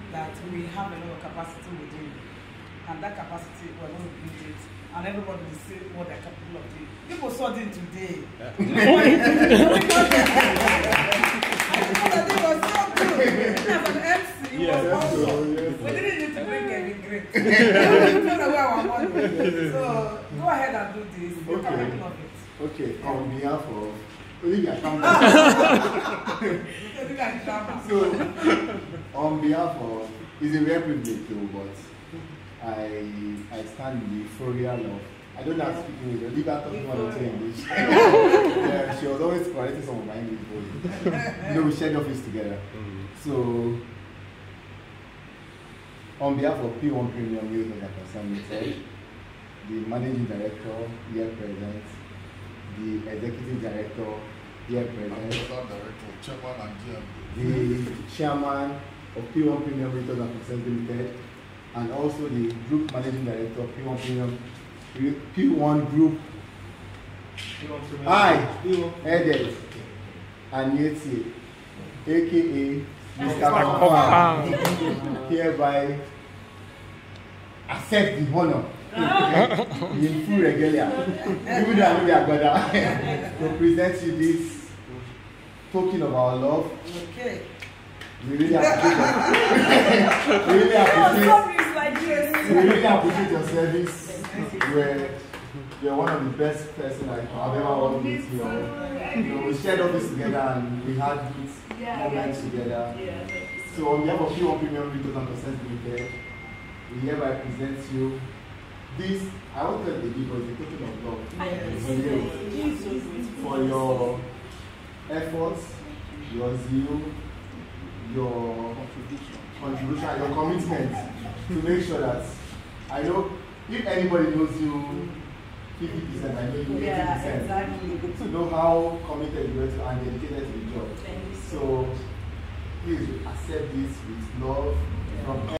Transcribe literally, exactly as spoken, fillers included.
that we have a lot of capacity within, and that capacity we're going to build it, and everybody will see what they're capable of doing. People saw it today. Yeah. I thought that it was so good. As an M C, it yeah, was awesome. So, yes. We didn't need to bring Kevin Great. We didn't know where our money. So go ahead and do this. You okay. can make of it. Okay, on behalf of Olivia, come So, on behalf of, it's a rare privilege too, but I I stand in the euphoria of, I don't have to speak English, Olivia talking one or two English. Yeah, she was always correcting some of my English words. You know, we shared office together. Mm-hmm. So, on behalf of P one Premium Youth Organization Limited, the Managing Director, here present, the Executive Director, here present, Director, Chairman and G M. the Chairman of P one Premium Youth Organization Limited, and also the Group Managing Director of P one Premium, P one Group, I, Edel, and Yeti, aka Mister Papa, hereby accept the honor in full regalia, even though I know we are going to present you this token of our love. Okay. We really appreciate we really appreciate we really appreciate your service. You're, you're one of the best person I've ever worked with. You know, you know, we shared all this together and we had good yeah, moments yeah. together. Yeah. So on behalf of P one Premium Youth and Percent Limited, we hereby present you this. I won't tell the people it's a token of love for your efforts, your zeal, your contribution, your commitment to make sure that I know if anybody knows you fifty percent, I know you eighty percent. Yeah, exactly. To know how committed you are to and dedicated to the job. So please accept this with love from